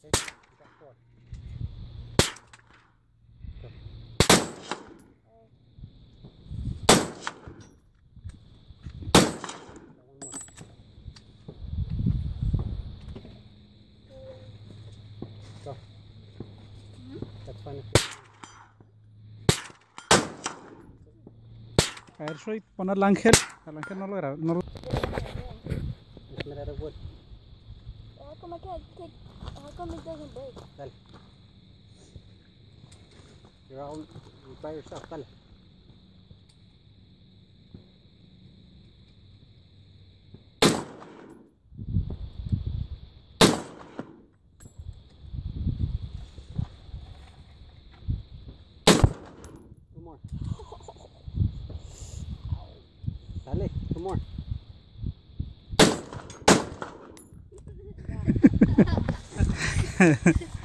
got four. Go. Got one more. Go. That's fine. Air soy poner el ángel no lo grabé. No lo... It's made out of wood. How come I can't take? How come it doesn't break? Dale. You're by yourself. Dale. Two more. Dale. Two more. Yeah.